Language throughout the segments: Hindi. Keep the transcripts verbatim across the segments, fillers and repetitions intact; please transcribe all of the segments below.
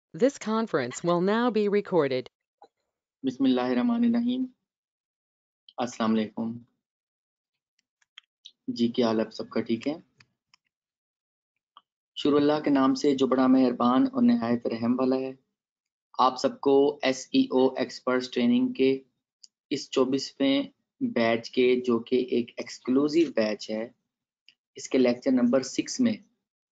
This conference will now be recorded. बिस्मिल्लाहिर्रहमानिर्रहीम। अस्सलाम वालेकुम जी, क्या हाल आप सबका? ठीक है। शुरू अल्लाह के नाम से जो बड़ा मेहरबान और नहायत रहम वाला है। आप सबको एसईओ एक्सपर्ट्स ट्रेनिंग के इस चौबीसवें बैच के, जो कि एक एक्सक्लूसिव बैच है, इसके लेक्चर नंबर सिक्स में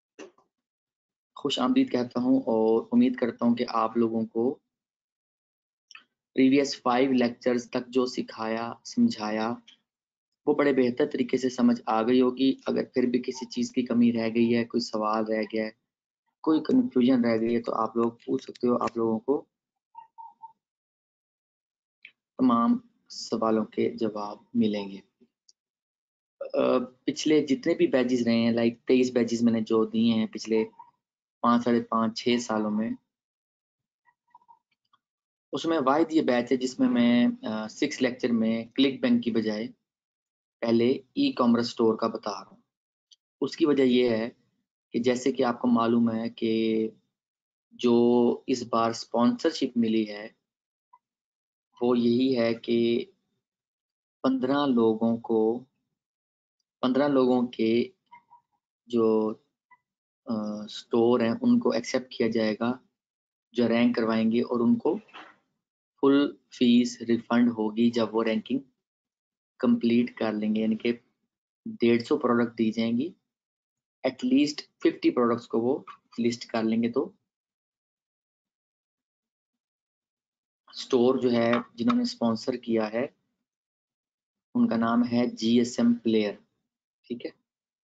खुश आमदीद कहता हूँ और उम्मीद करता हूँ कि आप लोगों को प्रीवियस फाइव लेक्चर्स तक जो सिखाया समझाया वो बड़े बेहतर तरीके से समझ आ गई होगी। अगर फिर भी किसी चीज़ की कमी रह गई है, कोई सवाल रह गया है, कोई कन्फ्यूजन रह गई है, तो आप लोग पूछ सकते हो। आप लोगों को तमाम सवालों के जवाब मिलेंगे। पिछले जितने भी बैचेस रहे हैं, लाइक तेईस बैचेस मैंने जो दिए हैं पिछले पाँच साढ़े पाँच छः सालों में, उसमें वाहिद ये बैच है जिसमें मैं सिक्स लेक्चर में क्लिक बैंक की बजाय पहले ई कॉमर्स स्टोर का बता रहा हूँ। उसकी वजह ये है कि जैसे कि आपको मालूम है कि जो इस बार स्पॉन्सरशिप मिली है वो यही है कि पंद्रह लोगों को पंद्रह लोगों के जो स्टोर हैं उनको एक्सेप्ट किया जाएगा जो रैंक करवाएंगे, और उनको फुल फीस रिफंड होगी जब वो रैंकिंग कंप्लीट कर लेंगे। यानी कि डेढ़ सौ प्रोडक्ट दी जाएंगी, एटलीस्ट फिफ्टी प्रोडक्ट्स को वो लिस्ट कर लेंगे तो स्टोर जो है जिन्होंने स्पॉन्सर किया है उनका नाम है जीएसएम प्लेयर, ठीक है।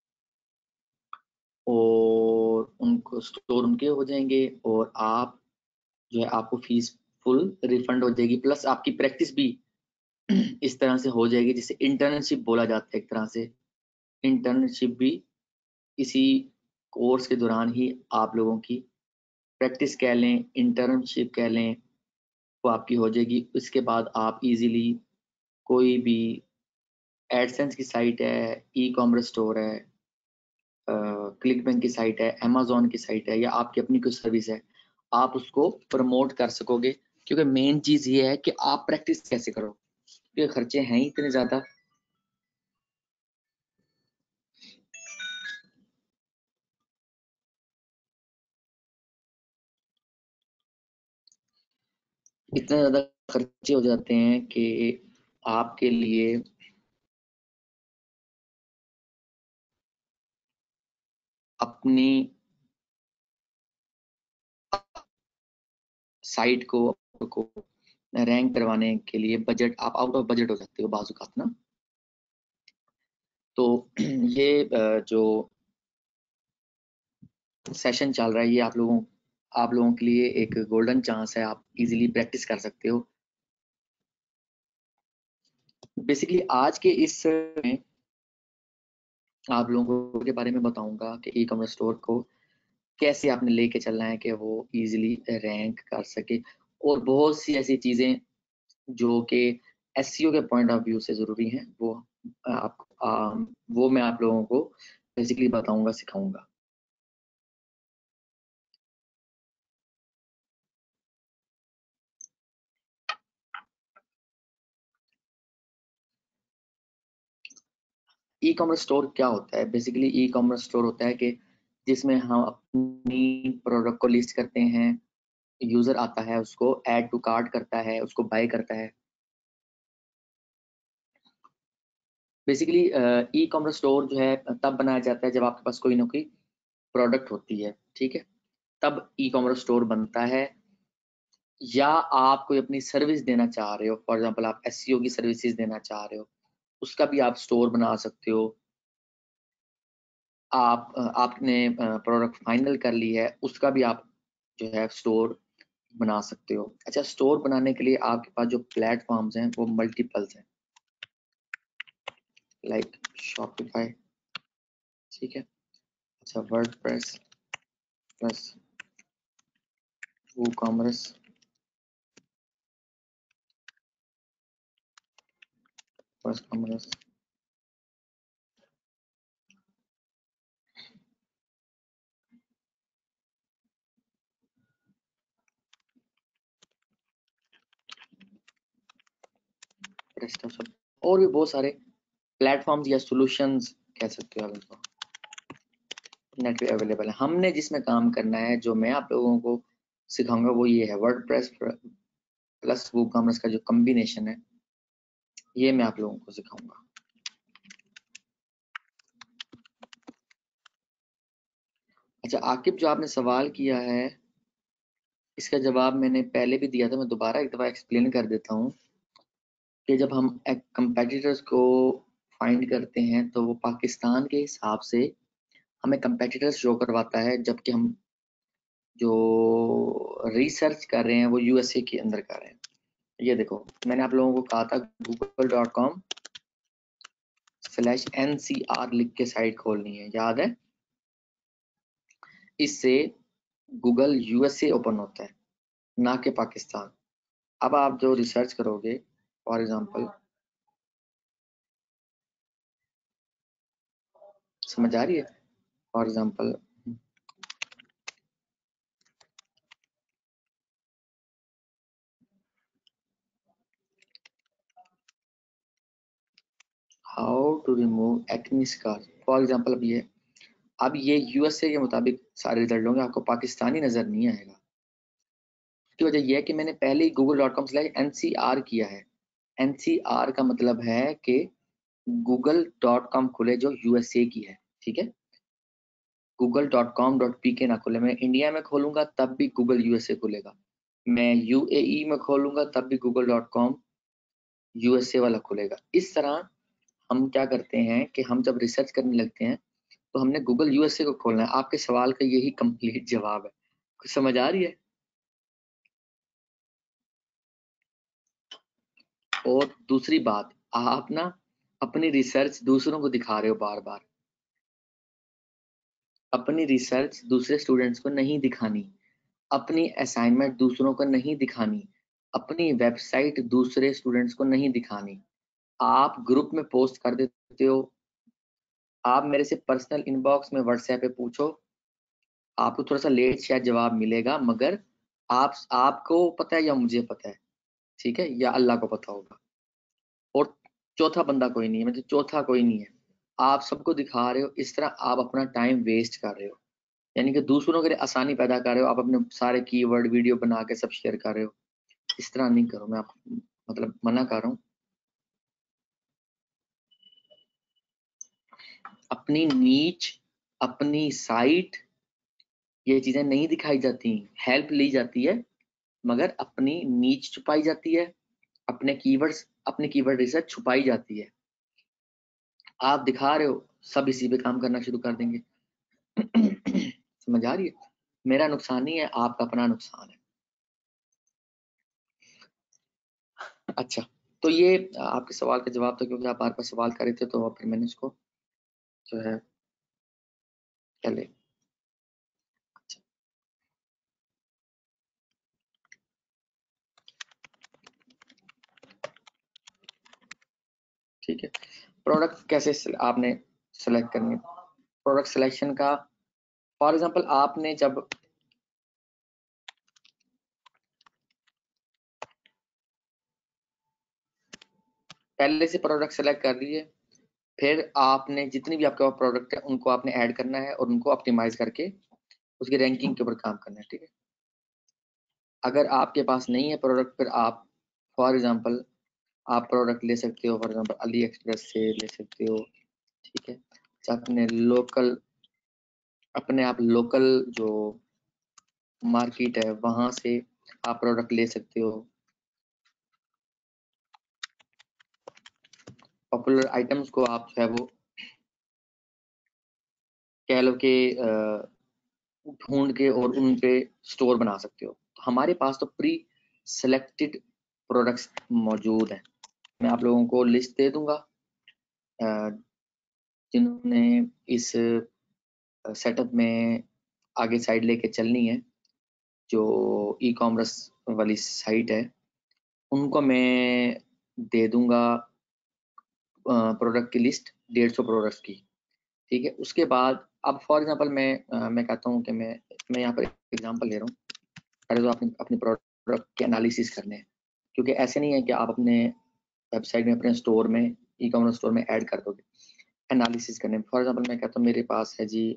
और उनको स्टोर उनके हो जाएंगे और आप जो है आपको फीस फुल रिफंड हो जाएगी, प्लस आपकी प्रैक्टिस भी इस तरह से हो जाएगी जिसे इंटर्नशिप बोला जाता है। एक तरह से इंटर्नशिप भी इसी कोर्स के दौरान ही आप लोगों की प्रैक्टिस कह लें, इंटर्नशिप कह लें, वो आपकी हो जाएगी। उसके बाद आप इजीली कोई भी एडसेंस की साइट है, ई कॉमर्स स्टोर है, क्लिक बैंक की साइट है, अमेजोन की साइट है, या आपकी अपनी कोई सर्विस है, आप उसको प्रमोट कर सकोगे। क्योंकि मेन चीज ये है कि आप प्रैक्टिस कैसे करो, क्योंकि खर्चे हैं ही इतने ज्यादा। इतने ज्यादा खर्चे हो जाते हैं कि आपके लिए अपनी साइट को को रैंक करवाने के लिए बजट, आप आउट ऑफ बजट हो सकते हो बाजुकात ना। तो ये जो सेशन चल रहा है ये आप लोगों आप लोगों के लिए एक गोल्डन चांस है, आप इजीली प्रैक्टिस कर सकते हो। बेसिकली आज के इस में आप लोगों के बारे में बताऊंगा कि ई कॉमर्स स्टोर को कैसे आपने लेके चलना है कि वो इजीली रैंक कर सके, और बहुत सी ऐसी चीजें जो कि एसईओ के पॉइंट ऑफ व्यू से जरूरी हैं, वो आप आ, वो मैं आप लोगों को बेसिकली बताऊंगा, सिखाऊंगा। ई कॉमर्स स्टोर क्या होता है? बेसिकली ई कॉमर्स स्टोर होता है कि जिसमें हम अपनी प्रोडक्ट को लिस्ट करते हैं, यूजर आता है, उसको ऐड टू कार्ट करता है, उसको बाय करता है। बेसिकली ई कॉमर्स स्टोर जो है तब बनाया जाता है जब आपके पास कोई ना कोई प्रोडक्ट होती है, ठीक है, तब ई कॉमर्स स्टोर बनता है। या आप कोई अपनी सर्विस देना चाह रहे हो, फॉर एग्जांपल आप एसईओ की सर्विसेज देना चाह रहे हो, उसका भी आप स्टोर बना सकते हो। आप आपने प्रोडक्ट फाइनल कर ली है, उसका भी आप जो है स्टोर बना सकते हो। अच्छा, स्टोर बनाने के लिए आपके पास जो प्लेटफॉर्म्स हैं वो मल्टीपल्स हैं, लाइक शॉपिफाई, ठीक है। अच्छा, WordPress plus WooCommerce, plus commerce, rest of सब और भी बहुत सारे प्लेटफॉर्म्स या सॉल्यूशंस कह सकते हो आप इनको, नेट पे अवेलेबल है। हमने जिसमें काम करना है, जो मैं आप लोगों को सिखाऊंगा वो ये है वर्डप्रेस प्लस वूकॉमर्स का जो कॉम्बिनेशन है, ये मैं आप लोगों को सिखाऊंगा। अच्छा आकिब, जो आपने सवाल किया है इसका जवाब मैंने पहले भी दिया था, मैं दोबारा एक दफ़ा एक्सप्लेन कर देता हूँ कि जब हम कंपेटिटर्स को फाइंड करते हैं तो वो पाकिस्तान के हिसाब से हमें कंपेटिटर्स शो करवाता है, जबकि हम जो रिसर्च कर रहे हैं वो यूएसए के अंदर कर रहे हैं। ये देखो मैंने आप लोगों को कहा था Google dot com slash N C R लिख के साइट खोलनी है, याद है? इससे गूगल यूएसए ओपन होता है, ना कि पाकिस्तान। अब आप जो रिसर्च करोगे, फॉर एग्जांपल, समझ आ रही है? For example how to remove acne scar, for example. अब ये अब ये यूएसए के मुताबिक सारे रिजल्ट होंगे, आपको पाकिस्तानी नजर नहीं आएगा। की वजह यह है कि मैंने पहले ही Google dot com slash N C R किया है। एन सी आर का मतलब है कि गूगल डॉट कॉम खुले जो यूएसए की है, ठीक है? Google dot com dot P K ना खुले। मैं इंडिया में खोलूंगा तब भी गूगल यूएसए खुलेगा, मैं यूएई में खोलूंगा तब भी गूगल डॉट कॉम यूएसए वाला खुलेगा। इस तरह हम क्या करते हैं कि हम जब रिसर्च करने लगते हैं तो हमने गूगल यूएसए को खोलना है। आपके सवाल का यही कंप्लीट जवाब है। कुछ समझ आ रही है? और दूसरी बात, आप ना अपनी रिसर्च दूसरों को दिखा रहे हो बार बार। अपनी रिसर्च दूसरे स्टूडेंट्स को नहीं दिखानी, अपनी असाइनमेंट दूसरों को नहीं दिखानी, अपनी वेबसाइट दूसरे स्टूडेंट्स को नहीं दिखानी। आप ग्रुप में पोस्ट कर देते हो, आप मेरे से पर्सनल इनबॉक्स में व्हाट्सएप पे पूछो, आपको थोड़ा सा लेट शायद जवाब मिलेगा, मगर आप आपको पता है या मुझे पता है, ठीक है, या अल्लाह को पता होगा, और चौथा बंदा कोई नहीं है, मतलब चौथा कोई नहीं है। आप सबको दिखा रहे हो, इस तरह आप अपना टाइम वेस्ट कर रहे हो, यानी कि दूसरों के लिए आसानी पैदा कर रहे हो। आप अपने सारे कीवर्ड वीडियो बना के सब शेयर कर रहे हो, इस तरह नहीं करो, मैं आपको मतलब मना कर रहा हूँ। अपनी नीच, अपनी साइट, ये चीजें नहीं दिखाई जाती, हेल्प ली जाती है, मगर अपनी नीच छुपाई जाती है, अपने कीवर्ड्स, अपनी कीवर्ड रिसर्च छुपाई जाती है। आप दिखा रहे हो, सब इसी पे काम करना शुरू कर देंगे। समझ आ रही है? मेरा नुकसान नहीं है, आपका अपना नुकसान है। अच्छा, तो ये आपके सवाल का जवाब था, क्योंकि आप बार बार सवाल कर रहे थे, तो फिर मैंने इसको जो है चले। अच्छा, ठीक है। प्रोडक्ट कैसे आपने सेलेक्ट करनी है? प्रोडक्ट सिलेक्शन का, फॉर एग्जांपल, आपने जब पहले से प्रोडक्ट सेलेक्ट कर लिए, फिर आपने जितनी भी आपके पास प्रोडक्ट है उनको आपने ऐड करना है और उनको ऑप्टिमाइज करके उसकी रैंकिंग के ऊपर काम करना है, ठीक है? अगर आपके पास नहीं है प्रोडक्ट, फिर आप फॉर एग्जांपल आप प्रोडक्ट ले सकते हो, फॉर एग्जांपल अली एक्सप्रेस से ले सकते हो, ठीक है? अपने लोकल, अपने आप लोकल जो मार्केट है वहां से आप प्रोडक्ट ले सकते हो। पॉपुलर आइटम्स को आप जो है वो कह लो कि ढूंढ के और उन पे स्टोर बना सकते हो। तो हमारे पास तो प्री सेलेक्टेड प्रोडक्ट्स मौजूद हैं। मैं आप लोगों को लिस्ट दे दूंगा, जिन्होंने इस सेटअप में आगे साइड लेके चलनी है, जो ई कॉमर्स वाली साइट है, उनको मैं दे दूंगा प्रोडक्ट की लिस्ट, डेढ़ सौ प्रोडक्ट्स की, ठीक है? उसके बाद अब फॉर एग्जांपल मैं मैं कहता हूँ कि मैं मैं यहाँ पर एग्जांपल ले रहा हूँ। पहले तो आपने अपने प्रोडक्ट के एनालिसिस करने हैं, क्योंकि ऐसे नहीं है कि आप अपने वेबसाइट में अपने स्टोर में ई कॉमर्स स्टोर में ऐड कर दोगे एनालिसिस करने में। फॉर एग्जांपल मैं कहता हूँ मेरे पास है जी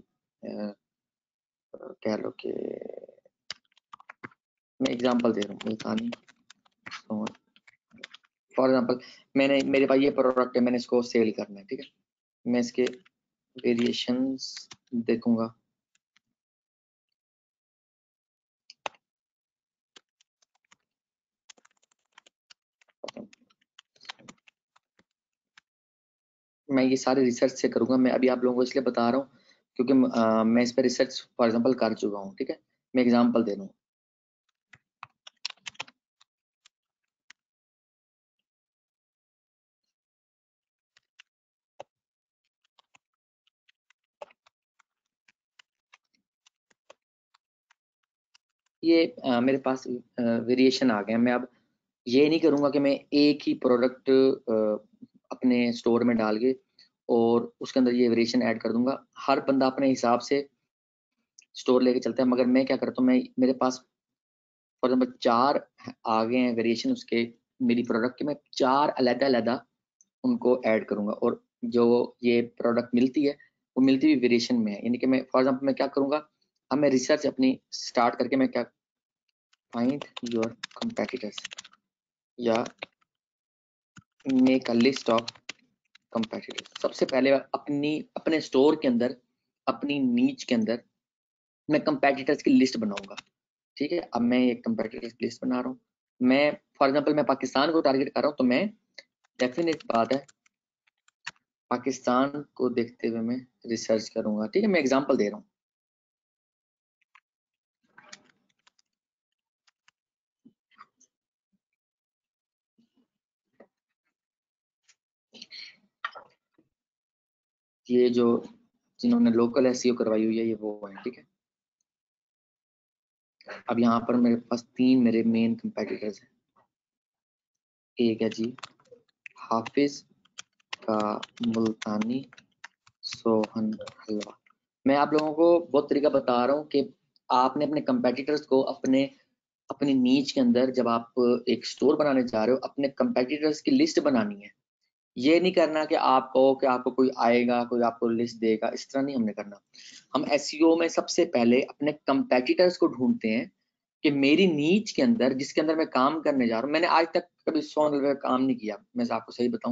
कह लो कि मैं एग्जांपल दे रहा हूँ मुल्तानी सोहन। फॉर एग्जांपल मैंने मेरे पास ये प्रोडक्ट है, मैंने इसको सेल करना है, ठीक है। मैं इसके वेरिएशंस देखूंगा। मैं ये सारे रिसर्च से करूंगा। मैं अभी आप लोगों को इसलिए बता रहा हूँ क्योंकि आ, मैं इस पर रिसर्च फॉर एग्जांपल कर चुका हूँ, ठीक है। मैं एग्जांपल दे रहा हूँ। ये आ, मेरे पास वेरिएशन आ गया। मैं अब ये नहीं करूंगा कि मैं एक ही प्रोडक्ट अपने स्टोर में डाल के और उसके अंदर ये वेरिएशन ऐड कर दूंगा। हर बंदा अपने हिसाब से स्टोर लेके चलता है, मगर मैं क्या करता हूँ, मैं मेरे पास फॉर एग्जाम्पल चार आ गए हैं वेरिएशन उसके मेरी प्रोडक्ट के, मैं चार अलग अलग उनको ऐड करूंगा और जो ये प्रोडक्ट मिलती है वो मिलती हुई वेरिएशन में है। यानी कि मैं फॉर एग्जाम्पल मैं क्या करूंगा, अब मैं रिसर्च अपनी स्टार्ट करके मैं क्या फाइंड योर कंपेटिटर्स या make a list of competitors. सबसे पहले अपनी अपने स्टोर के अंदर अपनी नीच के अंदर मैं कंपेटिटर्स की लिस्ट बनाऊंगा, ठीक है। अब मैं एक कंपेटिटर्स की लिस्ट बना रहा हूँ। मैं फॉर एग्जांपल मैं पाकिस्तान को टारगेट कर रहा हूँ, तो मैं डेफिनेट बात है पाकिस्तान को देखते हुए मैं रिसर्च करूंगा, ठीक है। मैं एग्जांपल दे रहा हूँ। ये जो जिन्होंने लोकल एसईओ करवाई हुई है ये वो है, ठीक है। अब यहाँ पर मेरे पास तीन मेरे मेन कंपेटिटर्स हैं। एक है जी हाफिज का मुल्तानी सोहन हलवा। मैं आप लोगों को बहुत तरीका बता रहा हूँ कि आपने अपने कंपेटिटर्स को अपने अपनी नीच के अंदर जब आप एक स्टोर बनाने जा रहे हो अपने कंपेटिटर्स की लिस्ट बनानी है। ये नहीं करना कि आप कहो कि आपको कोई आएगा कोई आपको लिस्ट देगा, इस तरह नहीं हमने करना। हम एसईओ में सबसे पहले अपने कंपेटिटर्स को ढूंढते हैं कि मेरी नीच के अंदर जिसके अंदर मैं काम करने जा रहा हूँ। मैंने आज तक कभी सोन पे काम नहीं किया, मैं आपको सही बताऊं।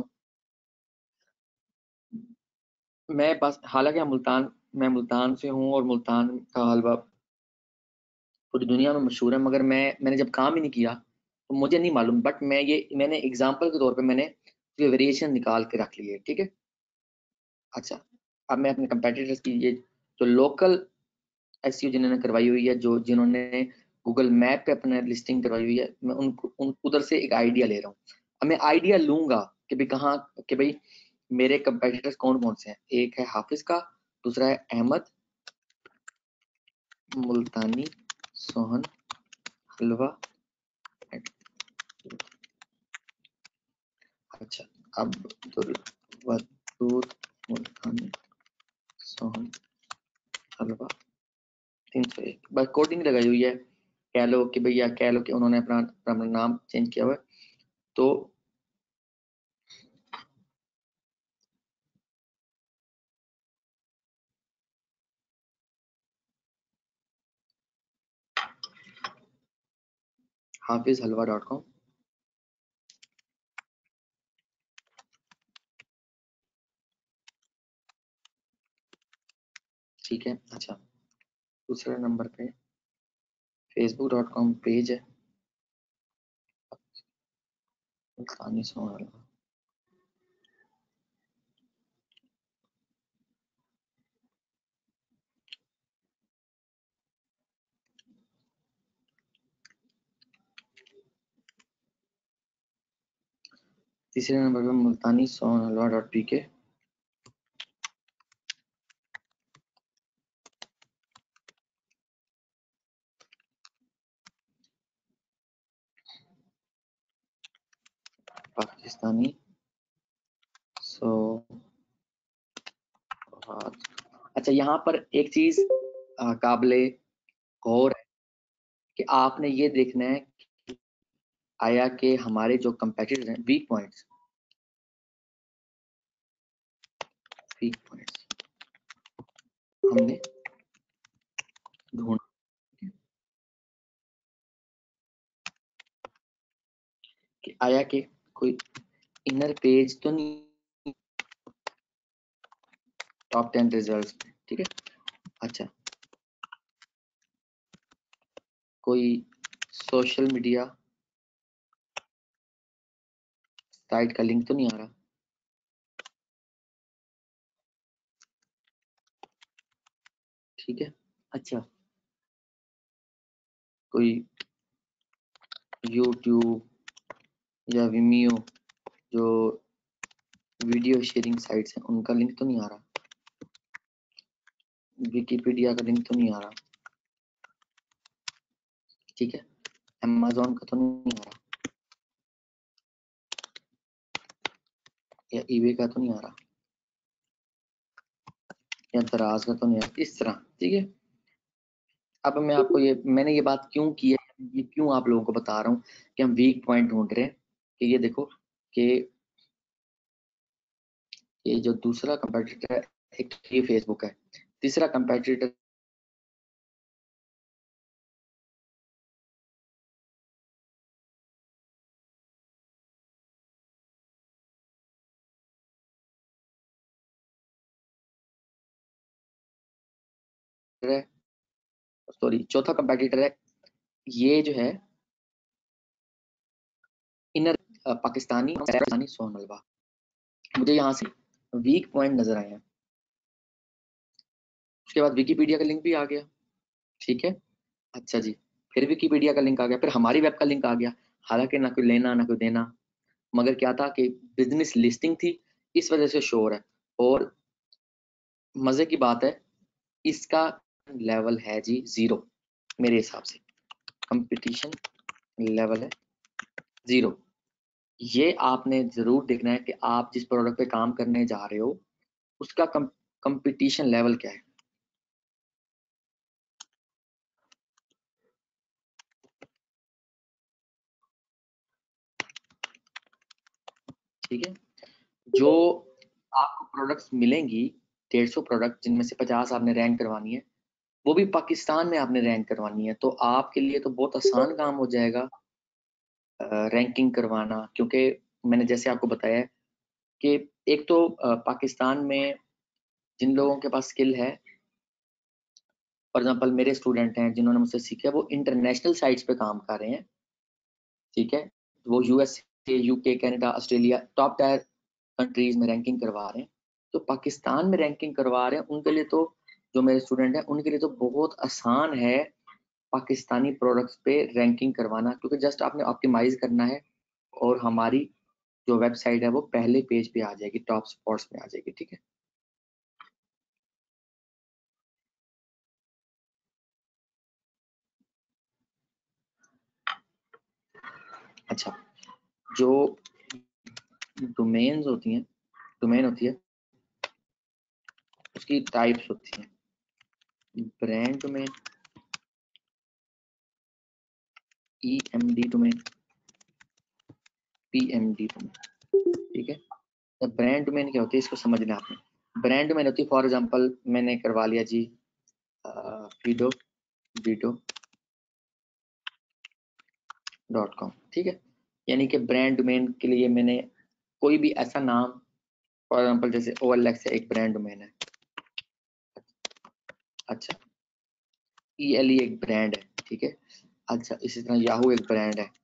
मैं बस हालांकि हम मुल्तान मैं मुल्तान से हूँ और मुल्तान का हलवा पूरी दुनिया में मशहूर है, मगर मैं मैंने जब काम ही नहीं किया तो मुझे नहीं मालूम। बट मैं ये मैंने एग्जाम्पल के तौर पे मैंने ये वेरिएशन निकाल के रख ली है, ठीक है। अच्छा, अब मैं अपने कंपेटिटर्स की ये जो लोकल एसईओ जिन्होंने करवाई हुई है, जो जिन्होंने गूगल मैप पे अपने लिस्टिंग करवाई हुई है, मैं उनको उन उधर से एक आइडिया ले रहा हूँ। अब मैं आइडिया लूंगा कि भाई कहाँ कि भाई मेरे कंपेटिटर्स कौन कौन से हैं। एक है हाफिज का, दूसरा है अहमद मुल्तानी सोहन हलवा। अच्छा, अब्दुल वदूद मुल्तानी सोहन हलवा तीन सौ एक। बस कोडिंग लगाई हुई है, कह लो कि भैया कह लो कि उन्होंने अपना अपना नाम चेंज किया हुआ है। तो हाफिज हलवा डॉट कॉम, ठीक है। अच्छा, दूसरे नंबर पे फेसबुक डॉट कॉम पेज है मुल्तानी सोहन हलवा। तीसरे नंबर पे Multani Sohan Halwa dot P K. पाकिस्तानी सो अच्छा, यहाँ पर एक चीज काबिले गौर है कि आपने ये देखना है कि आया कि हमारे जो कंपेटिटर्स हैं वीक पॉइंट्स वीक पॉइंट्स हमने ढूंढ कि आया कि कोई इनर पेज तो नहीं टॉप टेन रिजल्ट्स में, ठीक है। अच्छा, कोई सोशल मीडिया साइट का लिंक तो नहीं आ रहा, ठीक है। अच्छा, कोई यूट्यूब या विमियो जो वीडियो शेयरिंग साइट्स हैं उनका लिंक तो नहीं आ रहा, विकिपीडिया का लिंक तो नहीं आ रहा, ठीक है। अमेज़न का तो नहीं आ रहा, या ईबे का तो नहीं आ रहा, या दराज का तो नहीं आ रहा, इस तरह, ठीक है। अब मैं आपको ये मैंने ये बात क्यों की है, ये क्यों आप लोगों को बता रहा हूँ कि हम वीक पॉइंट ढूंढ रहे हैं, कि ये देखो कि ये जो दूसरा कंपेटिटर है, एक ये फेसबुक है, तीसरा कंपेटिटर है, सॉरी चौथा कंपेटिटर है, ये जो है इनर पाकिस्तानी पाकिस्तानी सोन मलबा। मुझे यहाँ से वीक पॉइंट नजर आए हैं, उसके बाद विकिपीडिया का लिंक भी आ गया, ठीक है। अच्छा जी, फिर विकिपीडिया का लिंक आ गया, फिर हमारी वेब का लिंक आ गया, हालांकि ना कोई लेना ना कोई देना, मगर क्या था कि बिजनेस लिस्टिंग थी, इस वजह से शोर है। और मजे की बात है, इसका लेवल है जी जीरो, मेरे हिसाब से कंपटीशन लेवल है जीरो। ये आपने जरूर देखना है कि आप जिस प्रोडक्ट पे काम करने जा रहे हो उसका कंपटीशन लेवल क्या है, ठीक है। जो आपको प्रोडक्ट्स मिलेंगी, डेढ़ सौ प्रोडक्ट जिनमें से पचास आपने रैंक करवानी है, वो भी पाकिस्तान में आपने रैंक करवानी है, तो आपके लिए तो बहुत आसान काम हो जाएगा रैंकिंग करवाना, क्योंकि मैंने जैसे आपको बताया है कि एक तो अ, पाकिस्तान में जिन लोगों के पास स्किल है, फॉर एग्जांपल मेरे स्टूडेंट हैं जिन्होंने मुझसे सीखा, वो इंटरनेशनल साइट्स पे काम कर रहे हैं, ठीक है। वो US, UK, Canada, Australia, top tier countries में रैंकिंग करवा रहे हैं। तो पाकिस्तान में रैंकिंग करवा रहे हैं उनके लिए तो, जो मेरे स्टूडेंट हैं उनके लिए तो बहुत आसान है पाकिस्तानी प्रोडक्ट्स पे रैंकिंग करवाना, क्योंकि जस्ट आपने ऑप्टिमाइज करना है और हमारी जो वेबसाइट है वो पहले पेज पे आ जाएगी, टॉप स्पॉट्स पे आ जाएगी, ठीक है। अच्छा, जो डोमेन्स होती हैं, डोमेन होती है, उसकी टाइप्स होती हैं, brand domain, E M D domain, P M D domain, ठीक है। तो ब्रांड डोमेन क्या होती है, इसको समझना आपने। ब्रांड डोमेन होती है, फॉर एग्जांपल मैंने करवा लिया जी वीडो वीडो डॉट कॉम, ठीक है। यानी कि ब्रांड डोमेन के लिए मैंने कोई भी ऐसा नाम, फॉर एग्जांपल जैसे ओ एल एक्स एक ब्रांड डोमेन है, अच्छा, ई एल ई एक ब्रांड है, ठीक है। अच्छा, इसी तरह याहू एक ब्रांड है,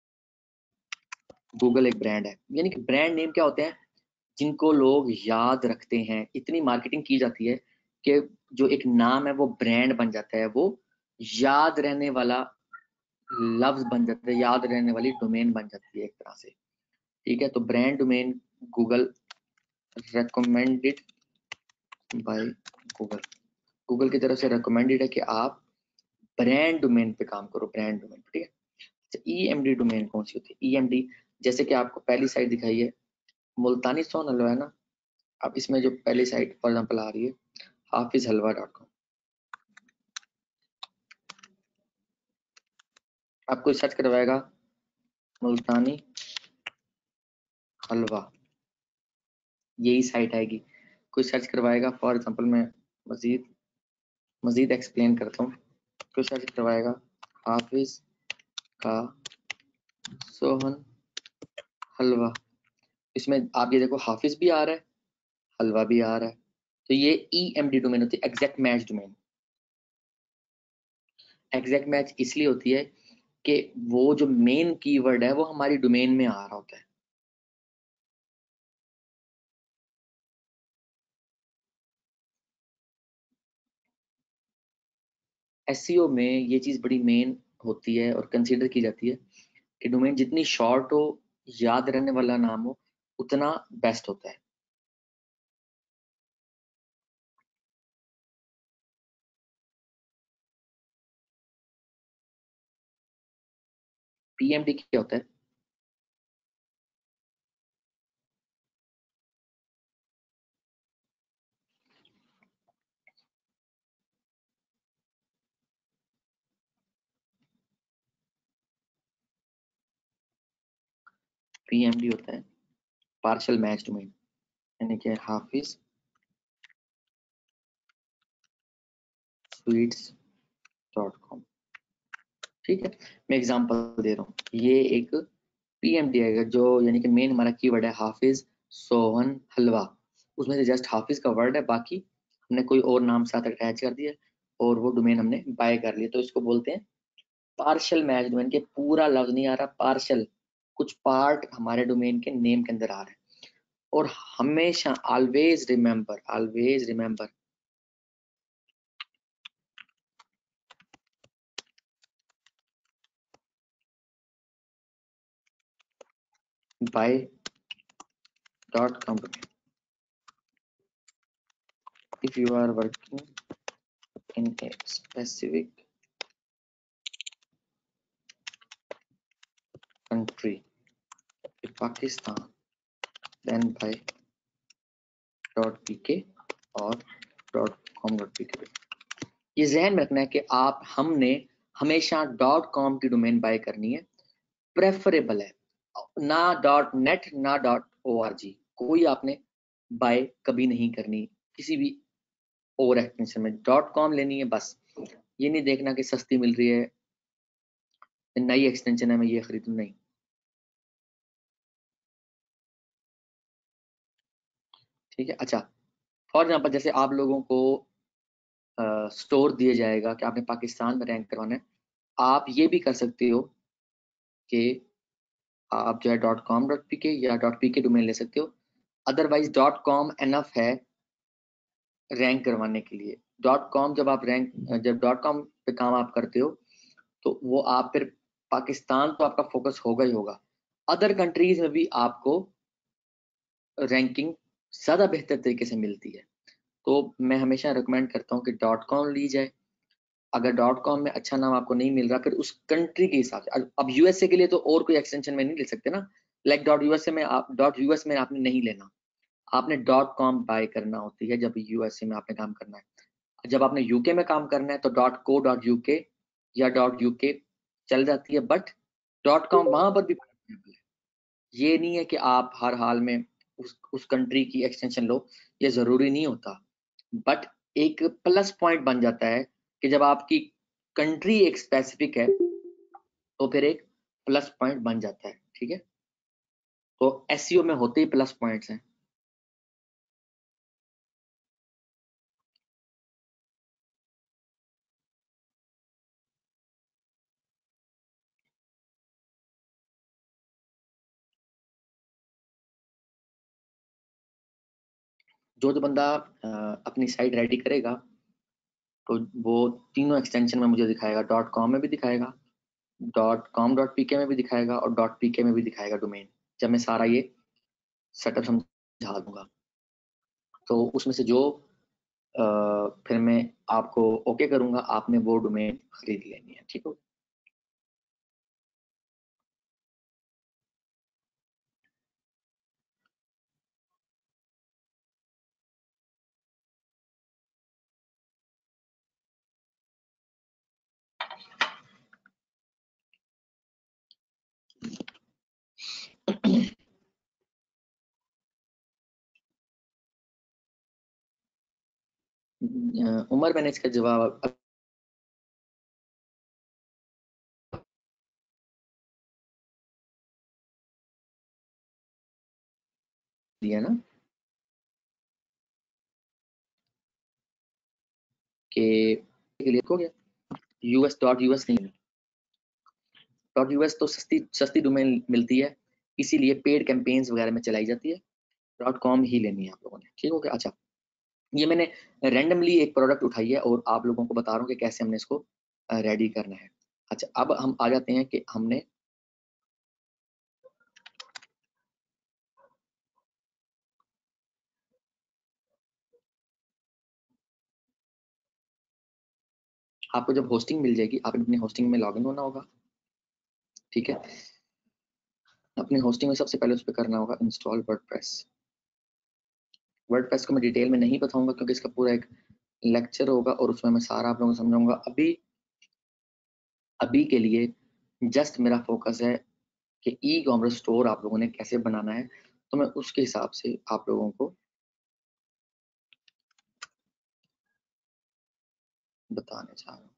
गूगल एक ब्रांड है। यानी कि ब्रांड नेम क्या होते हैं, जिनको लोग याद रखते हैं, इतनी मार्केटिंग की जाती है कि जो एक नाम है वो ब्रांड बन जाता है, वो याद रहने वाला लफ्ज बन जाता है, याद रहने वाली डोमेन बन जाती है एक तरह से, ठीक है। तो brand domain Google recommended by Google, Google की तरफ से रेकमेंडेड है कि आप ब्रांड डोमेन पे काम करो, ब्रांड डोमेन, ठीक है। अच्छा, ई एम डी डोमेन कौन सी होती है, ई एम डी, जैसे कि आपको पहली साइट दिखाई है मुल्तानी सोन हलवा है ना, अब इसमें जो पहली साइट फॉर एग्जाम्पल आ रही है हाफिज हलवा डॉट कॉम, आपको सर्च करवाएगा मुल्तानी हलवा, यही साइट आएगी। कोई सर्च करवाएगा, फॉर एग्जांपल मैं मजीद मजीद एक्सप्लेन करता हूँ, कोई सर्च करवाएगा हाफिज का सोहन हलवा, इसमें आप ये देखो हाफिज भी आ रहा है, हलवा भी आ रहा है, तो ये ई एम डी डोमेन होती है, exact match domain. Exact match इसलिए होती है कि वो जो मेन कीवर्ड है वो हमारी डोमेन में आ रहा होता है। एसईओ में ये चीज बड़ी मेन होती है और कंसीडर की जाती है कि डोमेन जितनी शॉर्ट हो, याद रहने वाला नाम हो, उतना बेस्ट होता है। पीएमडी क्या होता है? पीएमडी होता है पार्शियल मैच डोमेन, यानी कि हाफिज स्वीट्स डॉट कॉम। ठीक है, मैं एग्जांपल दे रहा हूँ, ये एक पीएमडी है जो यानी कि मेन हमारा कीवर्ड है हाफिज सोहन हलवा, उसमें से जस्ट हाफिज का वर्ड है, बाकी हमने कोई और नाम साथ अटैच कर दिया और वो डोमेन हमने बाय कर लिया, तो इसको बोलते हैं पार्शियल मैच डोमेन। के पूरा लफ्ज नहीं आ रहा, पार्शियल, कुछ पार्ट हमारे डोमेन के नेम के अंदर आ रहे हैं। और हमेशा always remember, always remember buy dot com if you are working in a specific country, Pakistan, then by .pk और .com.pk। ये जहन में रखना है कि आप हमने हमेशा डॉट कॉम की डोमेन बाय करनी है, प्रेफरेबल है, ना डॉट नेट ना डॉट ओ आर जी, कोई आपने बाय कभी नहीं करनी किसी भी और एक्सटेंशन में, डॉट कॉम लेनी है बस। ये नहीं देखना कि सस्ती मिल रही है, नई एक्सटेंशन है मैं ये खरीदूं, नहीं। ठीक है, अच्छा फॉर एग्जाम्पल जैसे आप लोगों को स्टोर दिया जाएगा कि आपने पाकिस्तान में रैंक करवाना है, आप ये भी कर सकते हो कि आप जो है डॉट कॉम डॉट पी के या डॉट पी के डोमेन ले सकते हो, अदरवाइज डॉट कॉम एनफ है रैंक करवाने के लिए। डॉट कॉम जब आप रैंक जब डॉट कॉम पे काम आप करते हो तो वो आप फिर पाकिस्तान तो आपका फोकस होगा ही होगा, अदर कंट्रीज में भी आपको रैंकिंग ज़्यादा बेहतर तरीके से मिलती है। तो मैं हमेशा रिकमेंड करता हूँ कि डॉट कॉम ली जाए। अगर डॉट कॉम में अच्छा नाम आपको नहीं मिल रहा, फिर उस कंट्री के हिसाब से, अब यूएसए के लिए तो और कोई एक्सटेंशन में नहीं ले सकते ना, लाइक डॉट यूएसए में आप डॉट यूएस में आपने नहीं लेना, आपने डॉट कॉम बाय करना होती है जब यूएसए में आपने काम करना है। जब आपने यूके में काम करना है तो डॉट को डॉट यूके या डॉट यूके चल जाती है, बट डॉट कॉम वहां पर भी अवेलेबल है। ये नहीं है कि आप हर हाल में उस उस कंट्री की एक्सटेंशन लो, ये जरूरी नहीं होता, बट एक प्लस पॉइंट बन जाता है कि जब आपकी कंट्री एक स्पेसिफिक है तो फिर एक प्लस पॉइंट बन जाता है। ठीक है, तो एसईओ में होते ही प्लस पॉइंट्स हैं। जो जो बंदा अ, अपनी साइट रेडी करेगा तो वो तीनों एक्सटेंशन में मुझे दिखाएगा, डॉट कॉम में भी दिखाएगा, डॉट कॉम डॉट पी के में भी दिखाएगा और डॉट पी के में भी दिखाएगा डोमेन, जब मैं सारा ये सेटअप समझा दूंगा। तो उसमें से जो अ, फिर मैं आपको ओके करूंगा, आपने वो डोमेन खरीद लेनी है। ठीक है। उमर मैंने इसका जवाब दिया ना कि लिए हो गया यूएस डॉट यूएस नहीं, डॉट यूएस तो सस्ती सस्ती डोमेन मिलती है, इसीलिए पेड कैंपेन्स वगैरह में चलाई जाती है। डॉट कॉम ही लेनी है आप लोगों ने, ठीक हो गया। अच्छा, ये मैंने रैंडमली एक प्रोडक्ट उठाई है और आप लोगों को बता रहा हूँ कि कैसे हमने इसको रेडी करना है। अच्छा, अब हम आ जाते हैं कि हमने आपको जब होस्टिंग मिल जाएगी, आपने अपनी होस्टिंग में लॉगिन होना होगा, ठीक है। अपनी होस्टिंग में सबसे पहले उस पर करना होगा इंस्टॉल वर्डप्रेस। वर्डप्रेस को मैं डिटेल में नहीं बताऊंगा क्योंकि इसका पूरा एक लेक्चर होगा और उसमें मैं सारा आप लोगों को समझाऊंगा। अभी अभी के लिए जस्ट मेरा फोकस है कि ई कॉमर्स स्टोर आप लोगों ने कैसे बनाना है, तो मैं उसके हिसाब से आप लोगों को बताने चाह रहा हूँ।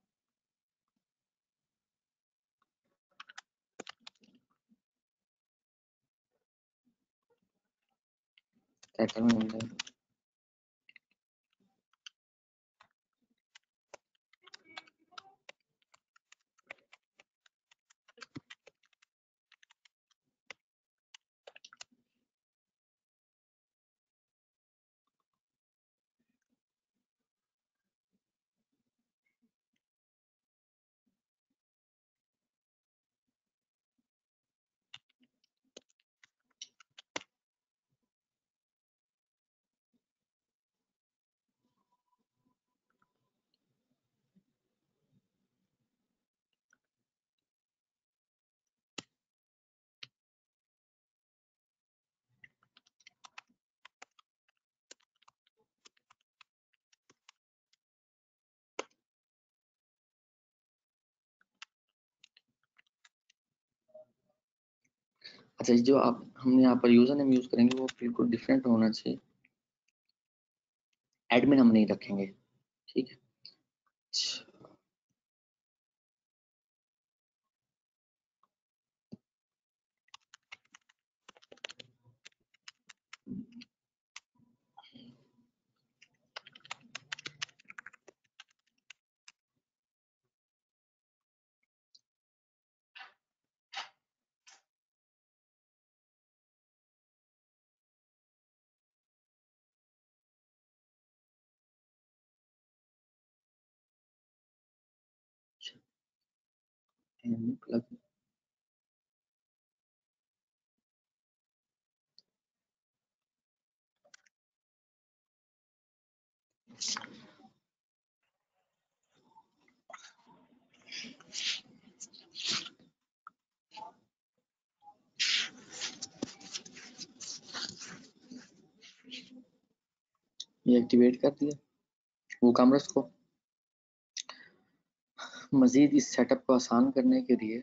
टाइटल में होंगे अच्छा, जो आप हमने यहाँ पर यूजर नेम यूज करेंगे वो बिल्कुल डिफरेंट होना चाहिए। एडमिन हम नहीं रखेंगे, ठीक है। ये एक्टिवेट कर दिया वो कॉमर्स को। मजीद इस सेटअप को आसान करने के लिए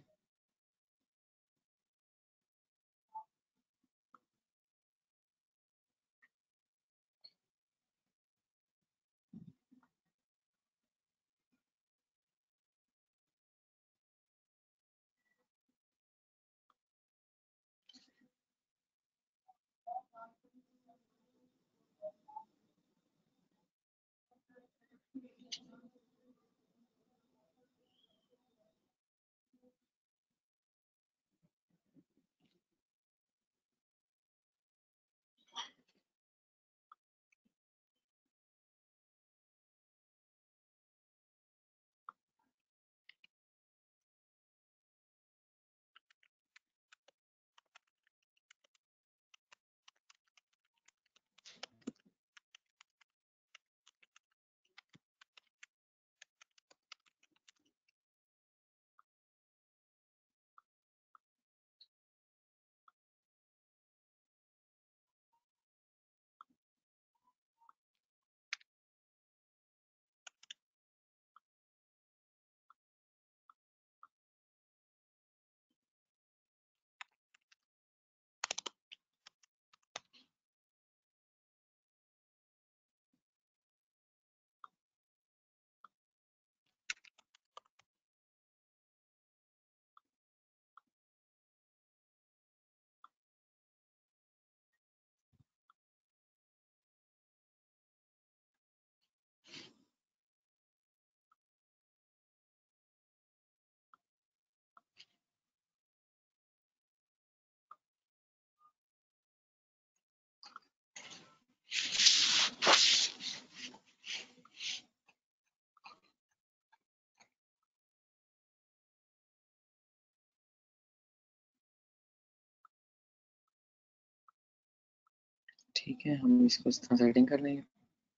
ठीक है, हम इसको इस तरह सेटिंग कर लेंगे।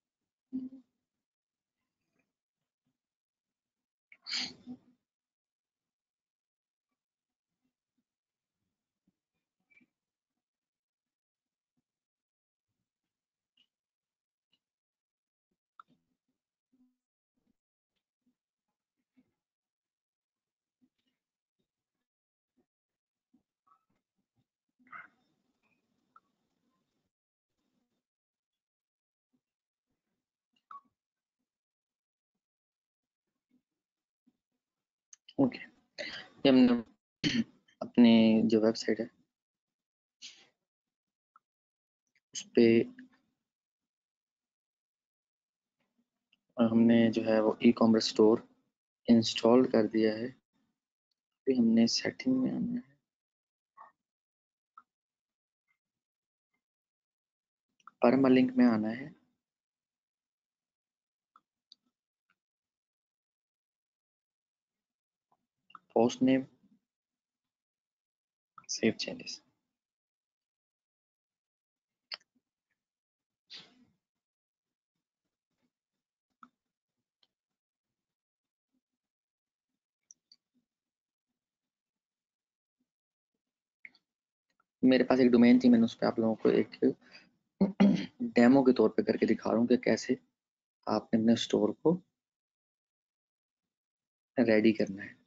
ओके, ये हमने अपने जो वेबसाइट है उस पे हमने जो है वो ई कॉमर्स स्टोर इंस्टॉल कर दिया है। फिर हमने सेटिंग में आना है, परमालिंक में आना है, पोस्ट नेम, सेव चेंजेस। मेरे पास एक डोमेन थी, मैंने उस पर आप लोगों को एक डेमो के तौर पे करके दिखा रहा हूँ कि कैसे आपने अपने स्टोर को रेडी करना है।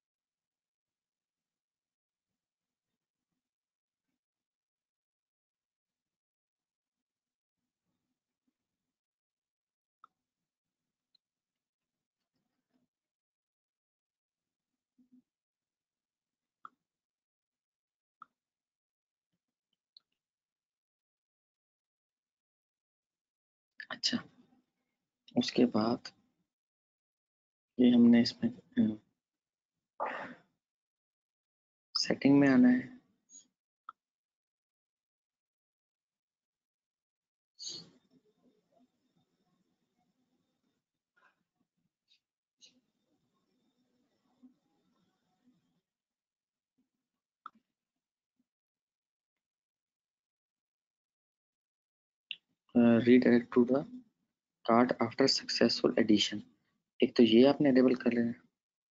अच्छा, उसके बाद ये हमने इसमें सेटिंग में आना है, redirect to the cart after successful addition. एक तो ये आपने एनेबल कर लेना है।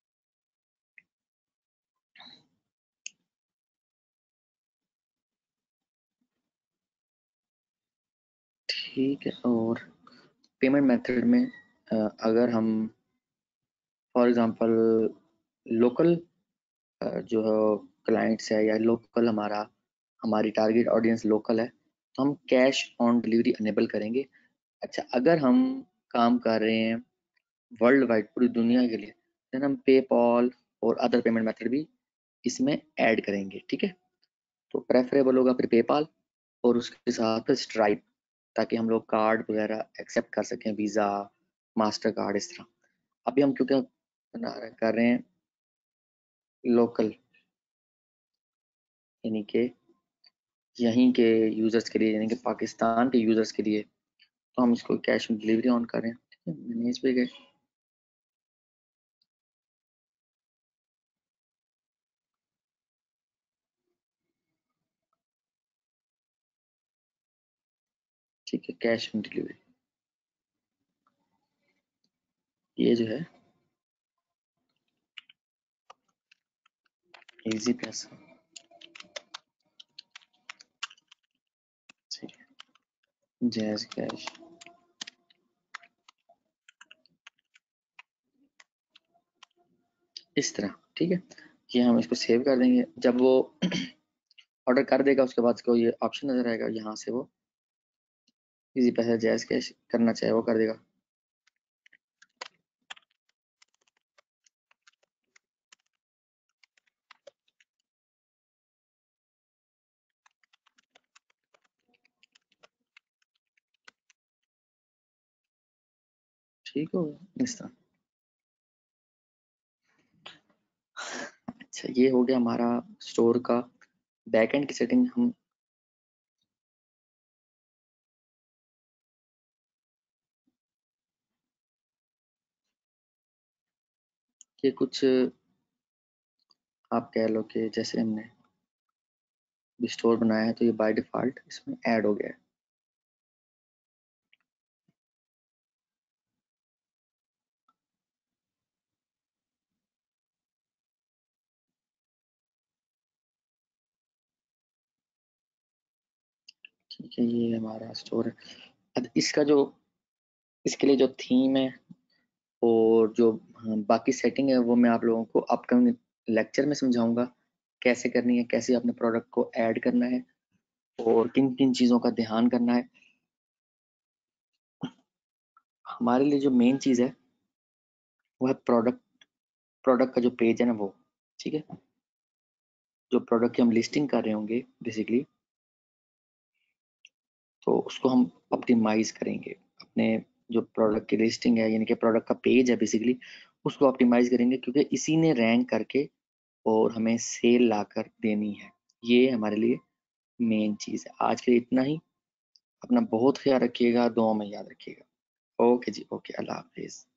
ठीक है, और पेमेंट मेथड में अगर हम फॉर एग्जांपल लोकल जो क्लाइंट्स है या लोकल हमारा हमारी टारगेट ऑडियंस लोकल है तो हम कैश ऑन डिलीवरी अनेबल करेंगे। अच्छा, अगर हम काम कर रहे हैं वर्ल्ड वाइड पूरी दुनिया के लिए देन हम पेपॉल और अदर पेमेंट मेथड भी इसमें ऐड करेंगे। ठीक है, तो प्रेफरेबल होगा फिर पेपाल और उसके साथ स्ट्राइप, ताकि हम लोग कार्ड वगैरह एक्सेप्ट कर सकें, वीज़ा, मास्टर कार्ड, इस तरह। अभी हम क्योंकि बना कर रहे हैं लोकल, यानी कि यहीं के यूज़र्स के लिए, यानी कि पाकिस्तान के यूज़र्स के लिए, तो हम इसको कैश ऑन डिलीवरी ऑन कर रहे हैं। ठीक है, मैंने इस पे गए, ठीक है, कैश ऑन डिलीवरी ये जो है इजी पैसा, ठीक है, जैज कैश, इस तरह। ठीक है, ये हम इसको सेव कर देंगे। जब वो ऑर्डर कर देगा उसके बाद इसको ये ऑप्शन नजर आएगा, यहाँ से वो इजी पैसा जैज कैश करना चाहे वो कर देगा। ठीक हो गया इस तरह। अच्छा, ये हो गया हमारा स्टोर का बैकएंड की सेटिंग। हम ये कुछ आप कह लो कि जैसे हमने स्टोर बनाया है तो ये बाय डिफॉल्ट इसमें ऐड हो गया है। ठीक है, ये हमारा स्टोर है। अब इसका जो इसके लिए जो थीम है और जो हाँ, बाकी सेटिंग है वो मैं आप लोगों को अपकमिंग लेक्चर में समझाऊंगा कैसे करनी है, कैसे अपने प्रोडक्ट को ऐड करना है और किन किन चीज़ों का ध्यान करना है। हमारे लिए जो मेन चीज़ है वो है प्रोडक्ट प्रोडक्ट का जो पेज है ना वो, ठीक है। जो प्रोडक्ट की हम लिस्टिंग कर रहे होंगे बेसिकली, तो उसको हम ऑप्टिमाइज करेंगे। अपने जो प्रोडक्ट की लिस्टिंग है यानी कि प्रोडक्ट का पेज है बेसिकली, उसको ऑप्टिमाइज करेंगे क्योंकि इसी ने रैंक करके और हमें सेल ला कर देनी है। ये हमारे लिए मेन चीज़ है। आज के लिए इतना ही। अपना बहुत ख्याल रखिएगा, दुआ में याद रखिएगा। ओके जी, ओके, अल्लाह हाफिज़।